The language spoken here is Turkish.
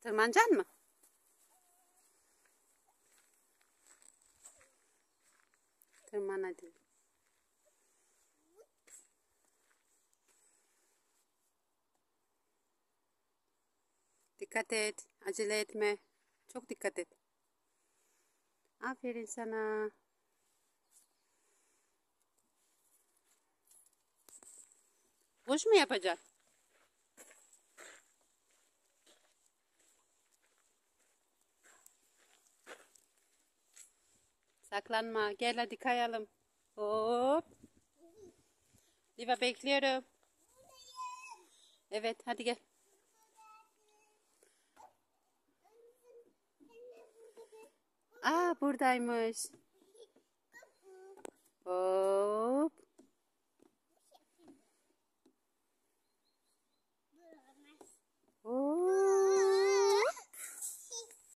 Tırmanacaksın mı? Tırman hadi. Dikkat et. Acele etme. Çok dikkat et. Aferin sana. Boş mu yapacaksın? Saklanma. Gel hadi kayalım. Hop. Liva bekliyorum. Evet hadi gel. Aa buradaymış. Hop.